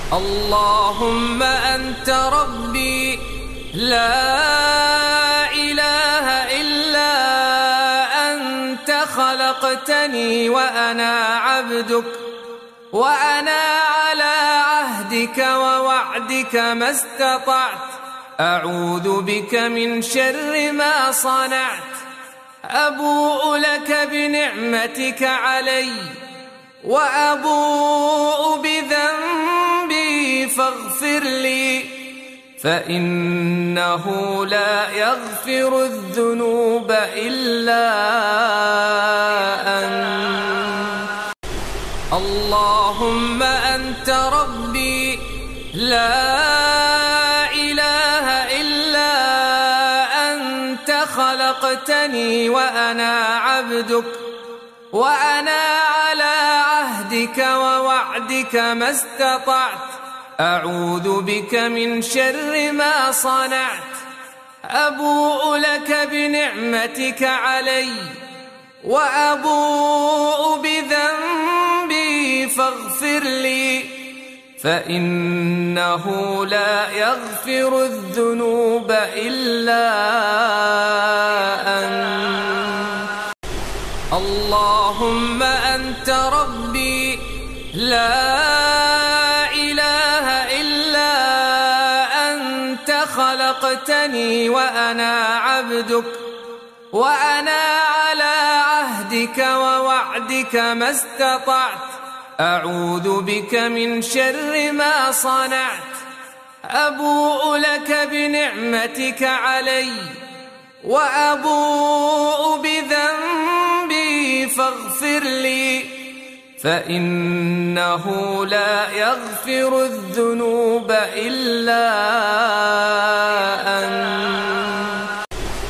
اللهم أنت ربي لا إله إلا أنت خلقتني وأنا عبدك وأنا على عهدك ووعدك ما استطعت أعوذ بك من شر ما صنعت أبوء لك بنعمتك علي وأبوء بذنبي فاغفر لي فإنه لا يغفر الذنوب إلا أنت. اللهم أنت ربي لا إله إلا أنت خلقتني وأنا عبدك وأنا على عهدك ووعدك ما استطعت أعوذ بك من شر ما صنعت أبوء لك بنعمتك علي وأبوء بذنبي فاغفر لي فإنه لا يغفر الذنوب إلا أنت. اللهم أنت ربي لا إله إلا أنت خلقتني وأنا عبدك وأنا على عهدك ووعدك ما استطعت أعوذ بك من شر ما صنعت أبوء لك بنعمتك علي وأبوء بذنبي فاغفر لي فإنه لا يغفر الذنوب إلا أنت.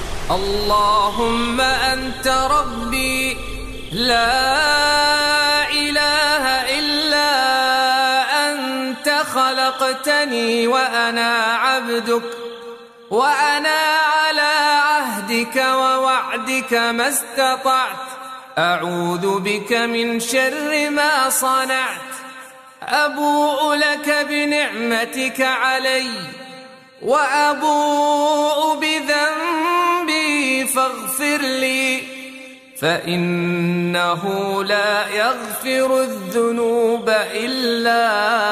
اللهم أنت ربي لا إله إلا أنت خلقتني وأنا عبدك وأنا على عهدك ووعدك ما استطعت أعوذ بك من شر ما صنعت أبوء لك بنعمتك علي وأبوء بذنبي فاغفر لي فإنه لا يغفر الذنوب إلا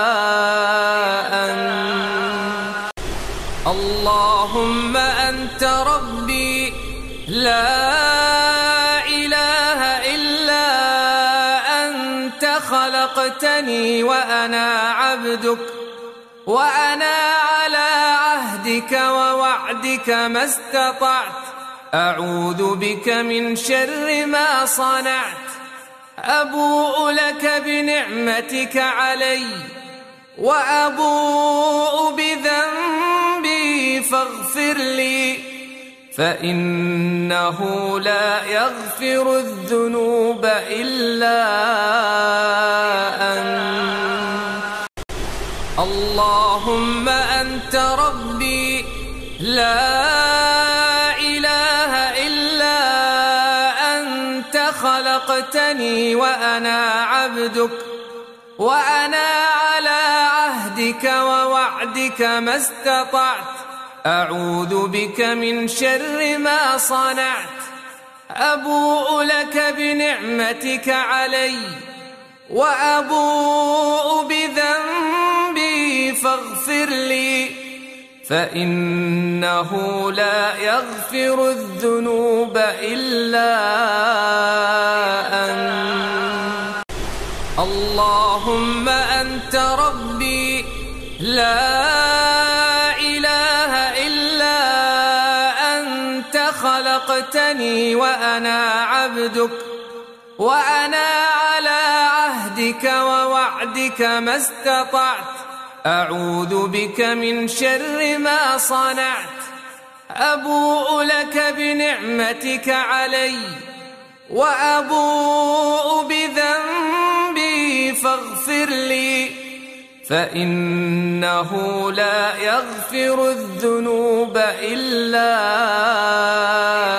أنت. اللهم أنت ربي لا إله إلا أنت خلقتني وأنا عبدك وأنا على عهدك ووعدك ما استطعت أعوذ بك من شر ما صنعت أبوء لك بنعمتك علي وأبوء بذنبي فاغفر لي فإنه لا يغفر الذنوب إلا أنت. اللهم أنت ربي لا إله إلا أنت خلقتني وأنا عبدك وأنا على عهدك ووعدك ما استطعت أعوذ بك من شر ما صنعت أبوء لك بنعمتك علي وأبوء بذنبي فاغفر لي فإنه لا يغفر الذنوب إلا أنت. اللهم أنت ربي لا إله إلا أنت خلقتني وأنا عبدك وأنا على عهدك ووعدك ما استطعت أعوذ بك من شر ما صنعت أبوء لك بنعمتك علي وأبوء بذنبي فاغفر لي فإنه لا يغفر الذنوب إلا